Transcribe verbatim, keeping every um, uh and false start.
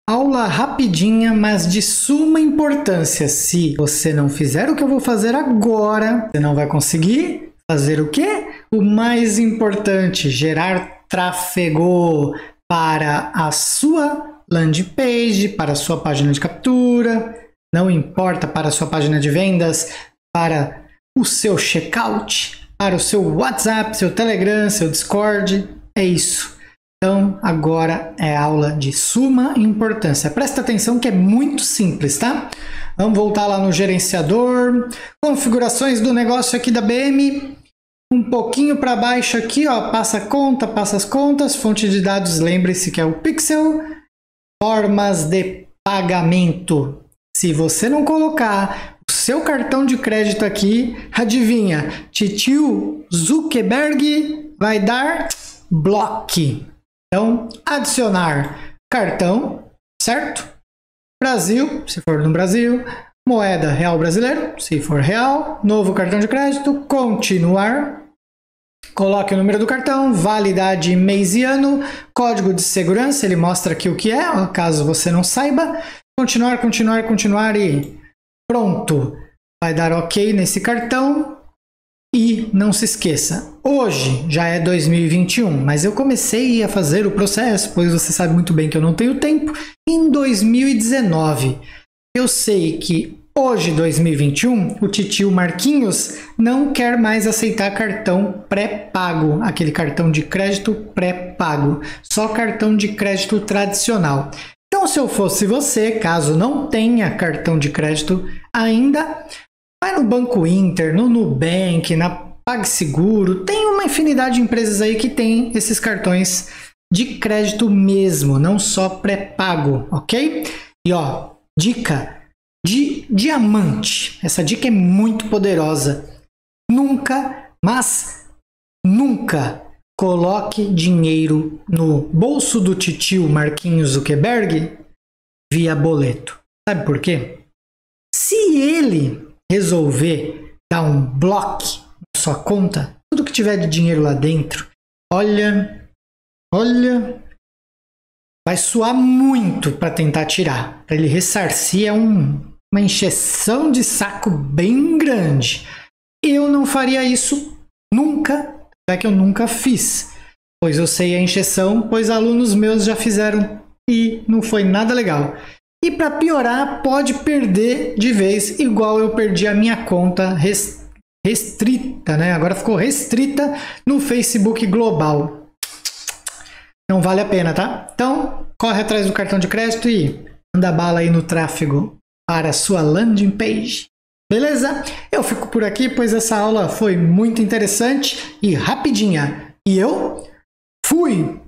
Aula rapidinha, mas de suma importância. Se você não fizer o que eu vou fazer agora, você não vai conseguir fazer o quê? O mais importante, gerar tráfego para a sua landing page, para a sua página de captura, não importa, para a sua página de vendas, para o seu checkout, para o seu WhatsApp, seu Telegram, seu Discord, é isso. Então, agora é aula de suma importância. Presta atenção que é muito simples, tá? Vamos voltar lá no gerenciador. Configurações do negócio aqui da B M. Um pouquinho para baixo aqui, ó, passa conta, passa as contas. Fonte de dados, lembre-se que é o Pixel. Formas de pagamento. Se você não colocar o seu cartão de crédito aqui, adivinha? Titio Zuckerberg vai dar bloque. Então, adicionar cartão, certo? Brasil, se for no Brasil. Moeda real brasileiro, se for real. Novo cartão de crédito. Continuar. Coloque o número do cartão. Validade mês e ano. Código de segurança, ele mostra aqui o que é, ó, caso você não saiba. Continuar, continuar, continuar e pronto. Vai dar ok nesse cartão. E não se esqueça, hoje já é dois mil e vinte e um, mas eu comecei a fazer o processo, pois você sabe muito bem que eu não tenho tempo, em dois mil e dezenove. Eu sei que hoje, dois mil e vinte e um, o titio Marquinhos não quer mais aceitar cartão pré-pago, aquele cartão de crédito pré-pago, só cartão de crédito tradicional. Então, se eu fosse você, caso não tenha cartão de crédito ainda, vai no Banco Inter, no Nubank, na PagSeguro, tem uma infinidade de empresas aí que tem esses cartões de crédito mesmo, não só pré-pago, ok? E ó, dica de diamante, essa dica é muito poderosa. Nunca, mas nunca coloque dinheiro no bolso do titio Marquinhos Zuckerberg via boleto. Sabe por quê? Se ele resolver dar um bloco na sua conta, tudo que tiver de dinheiro lá dentro, olha, olha, vai suar muito para tentar tirar. Para ele ressarcir é um, uma encheção de saco bem grande. Eu não faria isso nunca, é que eu nunca fiz, pois eu sei a encheção, pois alunos meus já fizeram e não foi nada legal. E para piorar, pode perder de vez, igual eu perdi a minha conta restrita, né? Agora ficou restrita no Facebook Global. Não vale a pena, tá? Então, corre atrás do cartão de crédito e manda bala aí no tráfego para a sua landing page. Beleza? Eu fico por aqui, pois essa aula foi muito interessante e rapidinha. E eu fui!